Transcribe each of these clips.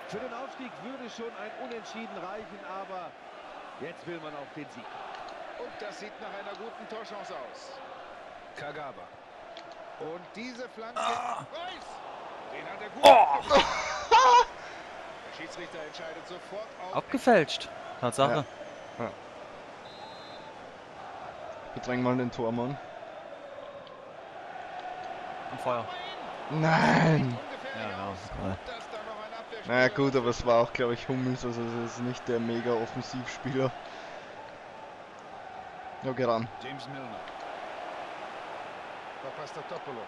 Für den Aufstieg würde schon ein Unentschieden reichen, aber jetzt will man auf den Sieg. Und das sieht nach einer guten Torchance aus. Kagawa. Und diese Flanke. Reus! Den hat er gut. Der Schiedsrichter entscheidet sofort auf. Abgefälscht. Tatsache. Ja. Ja. Bedrängen mal den Tormann. Und Feuer. Nein! Ja, ja. Naja gut, aber es war auch, glaube ich, Hummels, also es ist nicht der mega Offensivspieler. Ja, geh ran. James Milner. Papastatopoulos.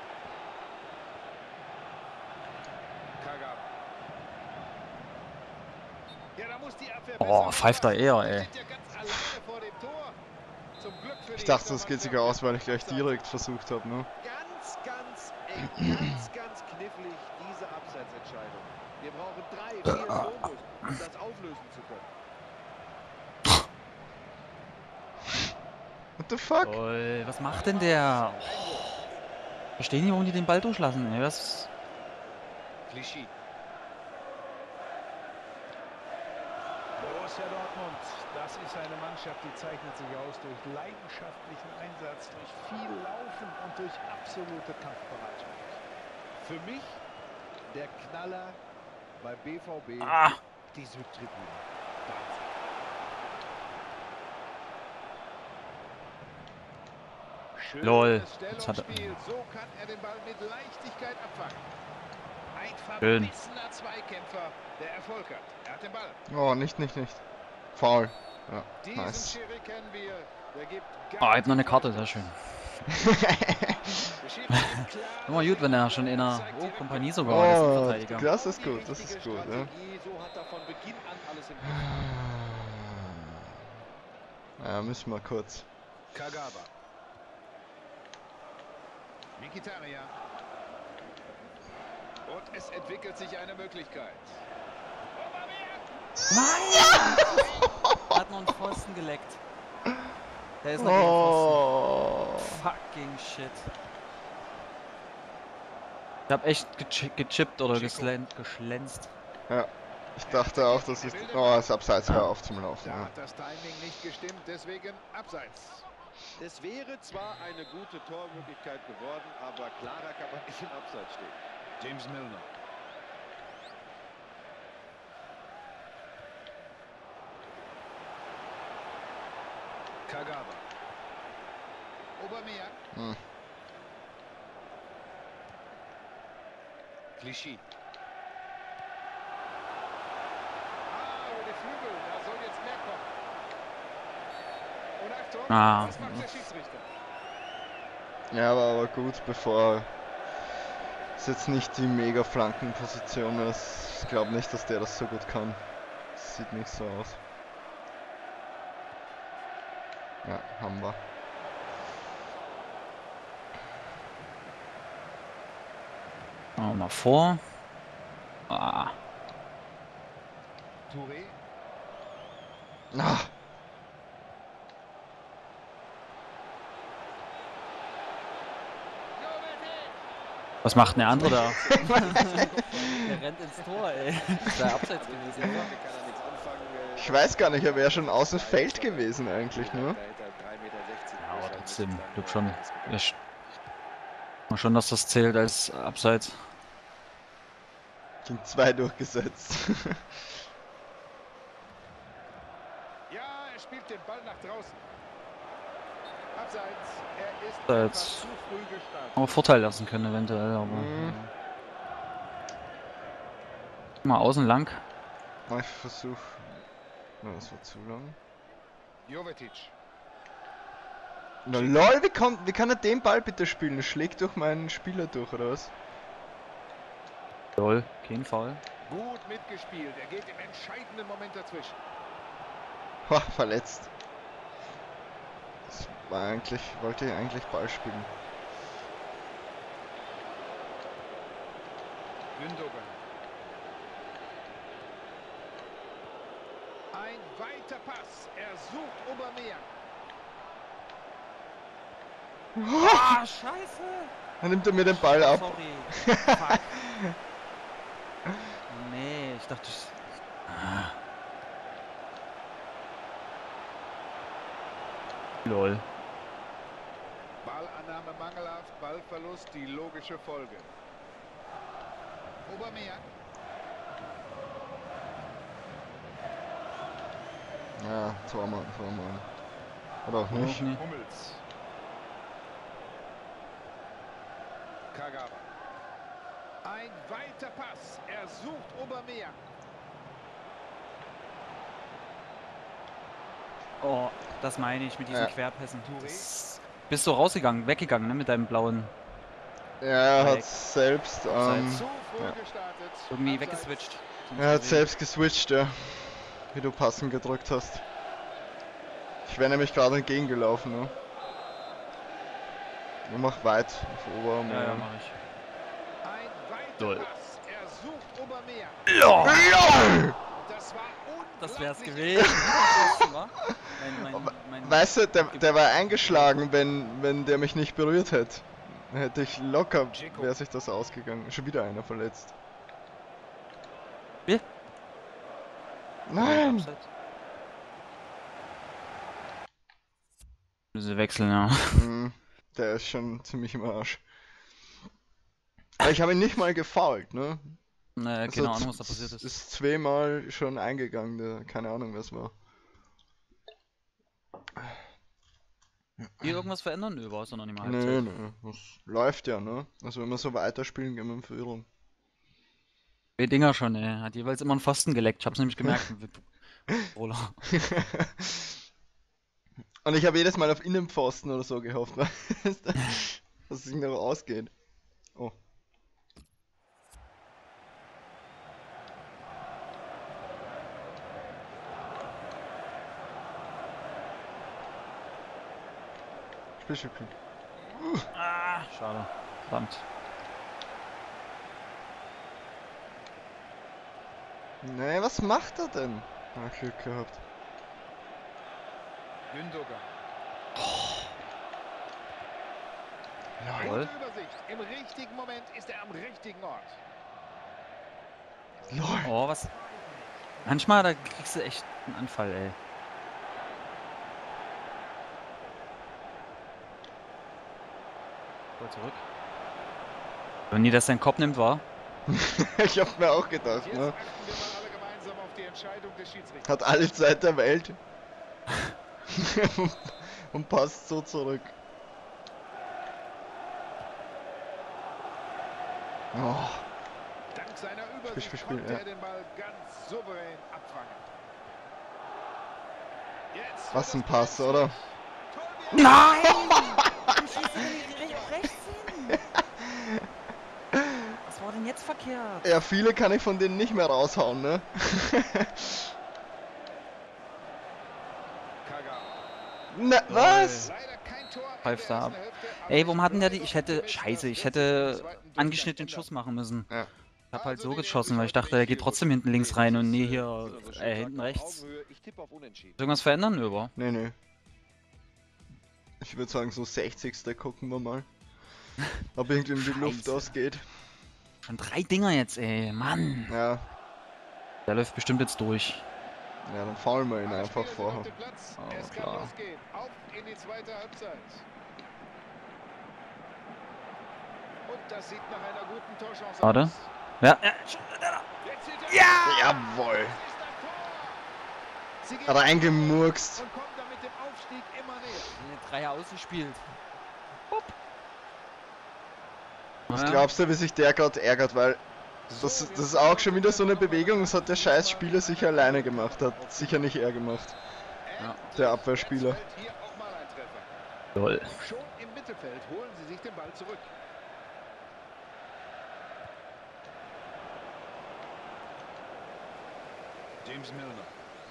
Kagawa. Ja, da muss die Abwehr Oh, pfeift er eher, ey. Ich dachte, das geht sogar aus, weil ich gleich direkt versucht habe, ne? Ganz eng, ganz knifflig diese Abseitsentscheidung. Wir brauchen 3, 4 Bonus, um das auflösen zu können. What the fuck? Oh, was macht denn der? Verstehen die, warum die den Ball durchlassen? Ey, was? Clichy. Borussia Dortmund, das ist eine Mannschaft, die zeichnet sich aus durch leidenschaftlichen Einsatz, durch viel Laufen und durch absolute Kampfbereitschaft. Für mich der Knaller bei BVB, die Südtribüne. Wahnsinn. Lol. Jetzt hat er. So kann er den Ball mit Leichtigkeit abfangen. Ein verbissener Zweikämpfer, der Erfolg hat. Er hat den Ball. Oh, nicht. Foul. Ja, Diesen nice. Schiri kennen wir. Der gibt Ah, er hat noch eine Karte, sehr schön. Immer gut, wenn er schon in einer Kompanie sogar ist, der Oh, Verteidiger. das ist gut, das ist gut, ja. So hat er von Beginn an alles im Griff. Ja, müssen wir kurz. Kagawa. Mkhitaryan. Und es entwickelt sich eine Möglichkeit. Nein! Er hat noch einen Pfosten geleckt. Der ist noch gegen Pfosten. Fucking shit. Ich hab echt gechippt oder geschlänzt. Ja, ich dachte auch, dass es... Oh, das Abseits hör auf zum Laufen. Da Ja. hat das Timing nicht gestimmt, deswegen abseits. Es wäre zwar eine gute Tormöglichkeit geworden, aber klarer kann man nicht im Abseits stehen. James Milner. Kagawa. Aubameyang. Hm. Clichy. Über die Flügel, da soll jetzt mehr kommen. Und Achtung, was macht der Schiedsrichter? Ja, aber gut, bevor... Ist jetzt nicht die mega Flankenposition. Ich glaube nicht, dass der das so gut kann. Das sieht nicht so aus. Ja, haben wir. Mal vor. Ah. Touré. Ah. Was macht denn der andere da? Der rennt ins Tor, ey. Das wäre abseits gewesen, oder? Ich weiß gar nicht, er wäre schon außen Feld gewesen eigentlich, ne? Ja, aber trotzdem, ich glaube schon. Schon, dass das zählt als Abseits. Sind 2 durchgesetzt. Ja, er spielt den Ball nach draußen. Abseits. Er ist Abseits. zu früh gestartet. Aber Vorteil lassen können eventuell, aber... Mal außen lang. Ich versuch. Na, das war zu lang. Jovetic. Na lol, wie kann er den Ball bitte spielen? Er schlägt durch meinen Spieler durch, oder was? Lol, kein Foul. Gut mitgespielt. Er geht im entscheidenden Moment dazwischen. Ha, verletzt. Das war eigentlich, wollte ich eigentlich Ball spielen. Gündogan. Ein weiter Pass. Er sucht Aubameyang. Ah, scheiße! Dann nimmt er mir den Ball ab. Sorry. Fuck. Nee, ich dachte. Lol. Ballannahme mangelhaft, Ballverlust, die logische Folge. Aubameyang. Ja, Tormann. Oder auch nicht. Nee. Hummels. Kagawa. Ein weiter Pass. Er sucht Aubameyang. Oh, das meine ich mit diesen Ja. Querpässen. Touré. Bist du rausgegangen, weggegangen, ne, mit deinem blauen. Ja, er Dreieck. hat selbst, Zu früh ja. gestartet. Irgendwie Abseits. weggeswitcht. Er hat selbst geswitcht, ja. Wie du passend gedrückt hast. Ich wäre nämlich gerade entgegengelaufen, ne? Ich mach weit auf Ober. Ja, mach ich. Ein weiter Lol. Pass. Er sucht Aubameyang. LOL! Das war Das wär's unglaublich. gewesen. Wieder war? Mein Weißt du, der war eingeschlagen, wenn der mich nicht berührt hätte. Hätte ich locker, Dzeko. wäre sich das ausgegangen. Schon wieder einer verletzt. Wer? Nein! Abseits. Müssen wechseln, ja. Der ist schon ziemlich im Arsch. Aber ich habe ihn nicht mal gefoult, ne? Naja, Also keine Ahnung, was da passiert ist. Ist zweimal schon eingegangen, keine Ahnung, was war. Hier irgendwas verändern? Nö, war es doch noch nicht mal Nee, Halbzeit. nee, das läuft ja, ne? Also wenn wir so weiterspielen, gehen wir in Führung. Die Dinger schon, ey. Hat jeweils immer einen Pfosten geleckt. Ich hab's nämlich gemerkt. Roller. Und ich habe jedes Mal auf Innenpfosten oder so gehofft, weißt du, dass es sich noch ausgeht. Oh. Spiel. Ah, schade. Verdammt. Nee, was macht er denn? Ah, Glück gehabt. Gündogan. Lol. Gute Übersicht. Im richtigen Moment ist er am richtigen Ort. LOL. Oh, was? Manchmal, da kriegst du echt einen Anfall, ey. Voll zurück. Wenn die das deinen Kopf nimmt, war. Ich hab mir auch gedacht, Jetzt ne? achten wir mal alle gemeinsam auf die Entscheidung des Schiedsrichters. Hat alle Zeit der Welt. Und passt so zurück. Oh, Dank seiner Übersicht Spiel, konnte ja. er den Ball ganz souverän abfangen. Jetzt was ein wird es Pass, brenzlig. oder? Nein! Du schießt doch rechts hin! Was war denn jetzt verkehrt? Ja, viele kann ich von denen nicht mehr raushauen, ne? Kagawa. Na, was? Leider kein Tor in Pfeift der da ab. ersten Hälfte, aber Ey, warum hatten der die? bleibe Ich hätte. optimistisch, Scheiße, dass ich das im hätte zweiten Durchgang angeschnitten den ändert. Schuss machen müssen. Ja. Ich hab halt Also so die geschossen, weil ich Welt dachte, der geht ist trotzdem hinten links rein und nee, hier Spielerisch stark hinten auf rechts. Augenhöhe. Ich tippe auf Unentschieden. Irgendwas verändern? Nö, aber. Nee. Ich würde sagen, so 60. gucken wir mal. Ob irgendwie die Luft Scheiße. ausgeht. Schon 3 Dinger jetzt, ey. Mann. Ja, Der läuft bestimmt jetzt durch. ja, dann faulen wir ihn Alle einfach Spieler sind vorher. auf dem Platz. Oh, Es kann klar. losgehen. Auf in die zweite Halbzeit. Und das sieht nach einer guten Torchance Warte. aus. Ja. Jetzt sieht er- Jawohl! Das ist ein Tor. Sie gehen Reingemurkst. und kommen damit dem Aufstieg immer näher. Dreier ausgespielt. Was glaubst du, wie sich der gerade ärgert? Weil das ist auch schon wieder so eine Bewegung, das hat der scheiß Spieler sicher alleine gemacht. Hat sicher nicht er gemacht. Ja. Der Abwehrspieler. Jetzt fällt hier auch mal ein Treffer. Lol. Schon im Mittelfeld holen sie sich den Ball zurück. James Milner.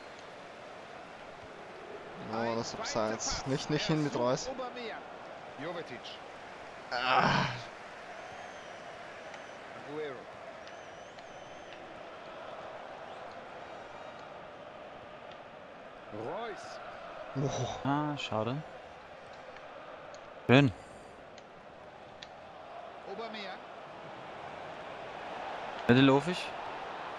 Oh, das ist Abseits. Nicht hin mit Reus. Aubameyang. Jovetic. Ah, Aguero. Reus. oh. Ah, schade. Schön. Aubameyang. Bitte lauf ich.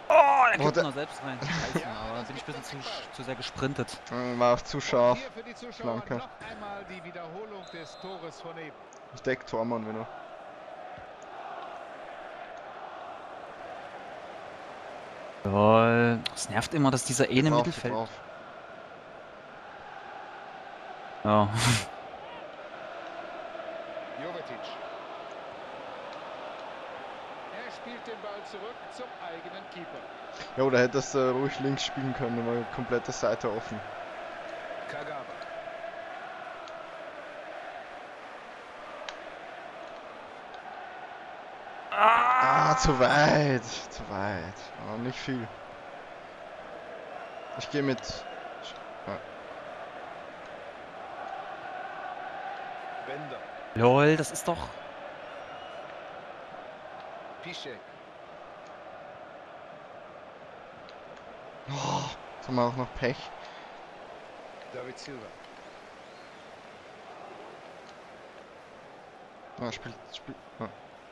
Oh, der Oh, kommt der- noch selbst rein. Scheiße, aber bin ich ein bisschen zu sehr gesprintet. War auch zu scharf. Hier für die Zuschauer Flanke. noch einmal die Wiederholung des Tores von eben. Ich deck Tormann wieder. Jawohl. Es nervt immer, dass dieser eine Drauf, Mittelfeld. drauf. Ja. Jovetic. Er spielt den Ball zurück zum eigenen Keeper. Ja, oder hättest du ruhig links spielen können, da war die komplette Seite offen. Kagawa. Zu weit. Zu weit. Aber nicht viel. Ich gehe mit. Bender. Lol, das ist doch. Piszczek. Oh, jetzt haben wir auch noch Pech. David Silva. Spielt. Ah.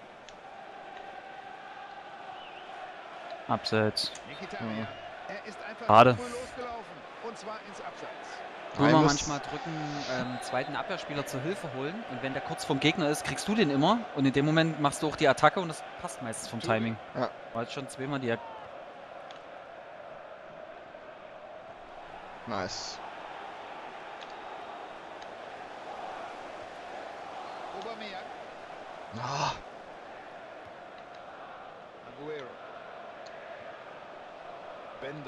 Abseits. Mkhitaryan. Er ist einfach Schade. zu früh losgelaufen. Und zwar ins Abseits. Nur Nein, mal muss- manchmal drücken, zweiten Abwehrspieler zur Hilfe holen und wenn der kurz vorm Gegner ist, kriegst du den immer und in dem Moment machst du auch die Attacke und das passt meistens vom Timing. Ja. War jetzt schon zweimal die. Nice. Aubameyang. Ah, Aguero. Bender.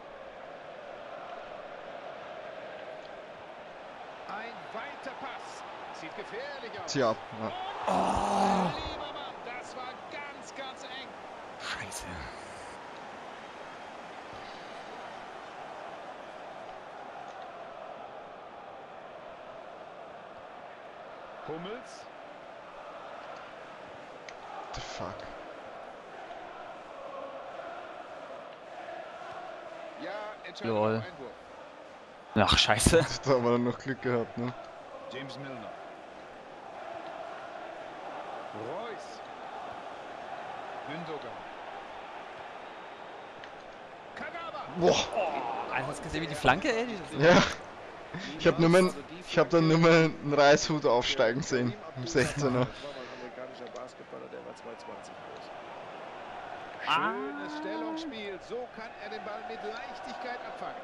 Ein weiter Pass. Sieht gefährlich aus. zieh ab. Ja. Lieber Mann, das war ganz, ganz eng. Scheiße. Hummels. The fuck. Ja, Entscheidung Lol. auf Einwurf. Ach, scheiße. Da haben wir dann noch Glück gehabt, ne? James Milner. Reus. Gündogan. Kagawa. Boah. Alter, hast du gesehen, wie die Flanke, ey? Ja. Ich hab dann nur mal einen Reishut aufsteigen sehen. Im 16er. Das war mal ein amerikanischer Basketballer, der war 220 groß. Schönes Stellungsspiel. So kann er den Ball mit Leichtigkeit abfangen.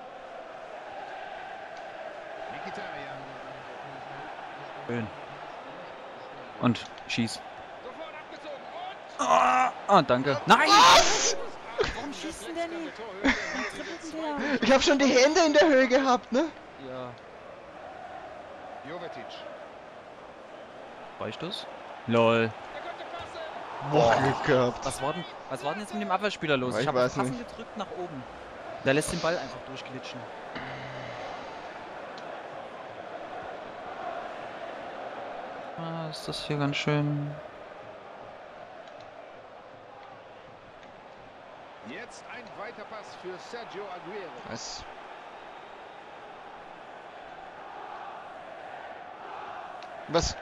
Mkhitaryan. Schön. Und schieß. Sofort abgezogen. Und Ah, danke. Nein! warum schießt denn der nicht? Ich hab schon die Hände in der Höhe gehabt, ne? Ja. Jovetic. Reicht das? Lol. Der könnte passen. Boah, Glück gehabt. Was war denn jetzt mit dem Abwehrspieler los? Ich Ich habe weiß Passen nicht. gedrückt nach oben. Der lässt den Ball einfach durchglitschen. Ah, ist das hier ganz schön. Jetzt ein weiter Pass für Sergio Aguero. Nice. Was?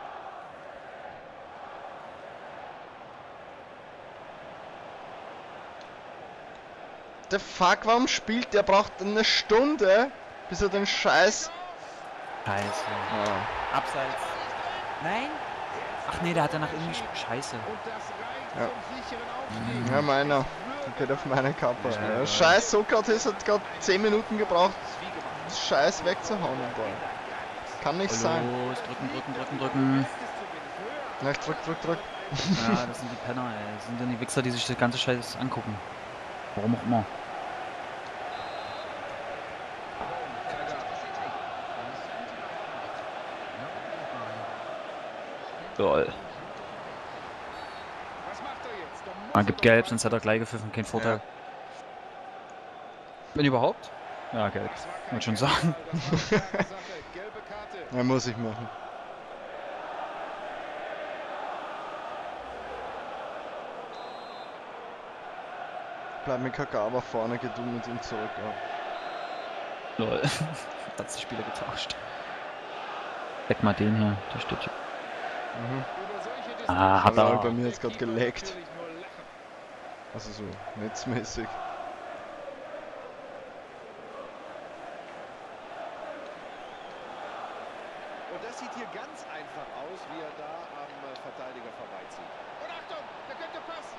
Der Fuck, warum spielt der? Braucht eine Stunde, bis er den Scheiß. Scheiße. Ah, Abseits. Nein? Ach nee, der hat danach irgendwie Scheiße. Und das reicht Ja. zum sicheren Aufstieg. ja, meiner. Der geht auf meine Kappe. Ja, Scheiß Sokrates hat gerade 10 Minuten gebraucht, das Scheiß wegzuhauen im Ball. Kann nicht sein. Los, drücken. Ja, ich drück. Ja, das sind die Penner, ey. Das sind dann die Wichser, die sich das ganze Scheiß angucken. Warum auch immer. Lol. Was macht er jetzt? Da muss Ah, er gibt doch gelb, mal- sonst hat er gleich gepfiffen, kein Vorteil. Ja. Wenn überhaupt? Ja, gelb. Das war kein Wollte schon Gelb, sagen. das war eine klare Sache. Gelbe Karte. Ja, muss ich machen. Bleib mit Kagawa vorne, geh du mit ihm zurück. Ja. Lol. Hat die Spieler getauscht. Weg mal den hier, der steht hier. Mhm. Über solche Ah, hat Distanzen er. Bei mir hat's der grad Keeper geleckt. natürlich nur lachen. Also so netzmäßig. Und das sieht hier ganz einfach aus, wie er da am Verteidiger vorbeizieht. Und Achtung, der könnte passen.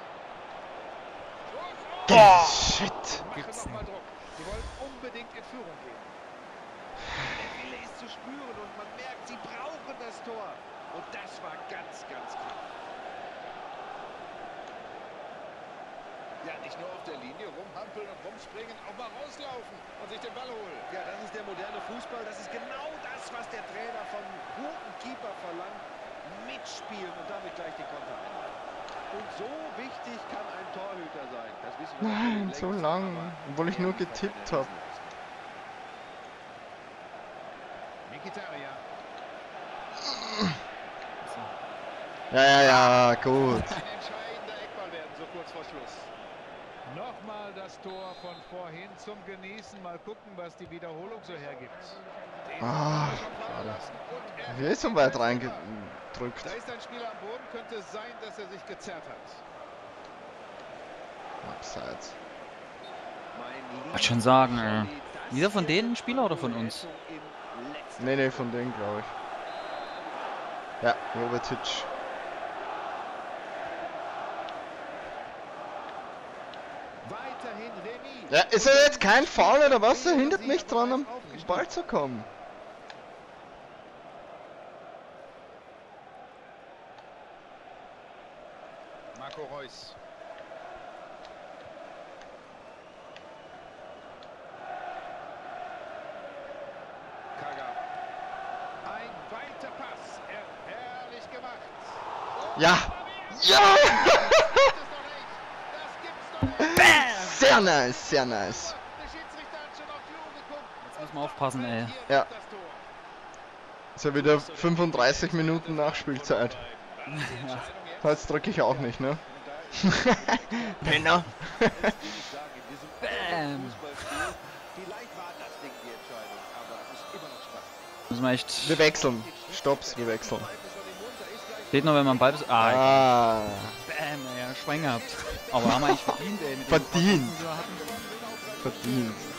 Shit! Gibt's Machen nochmal Druck. Sie wollen unbedingt in Führung gehen. Der Wille ist zu spüren und man merkt, sie brauchen das Tor. Und das war ganz, ganz klar. Ja, nicht nur auf der Linie rumhampeln und rumspringen, auch mal rauslaufen und sich den Ball holen. Ja, das ist der moderne Fußball. Das ist genau das, was der Trainer vom guten Keeper verlangt. Mitspielen und damit gleich den Konter einleiten. Und so wichtig kann ein Torhüter sein. Das wissen wir Nein, natürlich so längst, lang, aber obwohl ich er nur liefert getippt eine habe. Riesenausgabe. Mkhitaryan. Ja, gut. Ein entscheidender Eckball werden, so kurz vor Schluss. Nochmal das Tor von vorhin zum Genießen. Mal gucken, was die Wiederholung so hergibt. Ah, schade. Wie ist so weit reingedrückt? Da ist ein Spieler am Boden, könnte es sein, dass er sich gezerrt hat. Abseits. Wollte schon sagen, ey. Wieder von denen Spieler oder von uns? Nee, von denen glaube ich. Ja, Jovetic. Weiterhin Remis. Ja, ist er jetzt kein Foul oder was? Er hindert mich dran, am Ball zu kommen. Marco Reus. Kagawa. Ein weiter Pass. Herrlich gemacht. Und Ja! Ja! Das gibt's doch nicht. Bam! Sehr nice, sehr nice. Der Schiedsrichter hat schon auf die Uhr geguckt. Jetzt müssen wir aufpassen, ey. Hier Ja. das Tor. Ist ja wieder 35 Minuten Nachspielzeit. Ja. Jetzt drücke ich auch nicht, ne? Bam. Penner. Bam! Vielleicht war das Ding die Entscheidung, aber es ist immer noch spannend. Müssen wir echt... Wir wechseln. Stopps, wir wechseln. Steht nur, wenn man Ball... Ah, Ah, bam, ey, Schwein gehabt. Aber haben wir eigentlich verdient, ey. Mit den Verdient. Chancen, die wir hatten. verdient.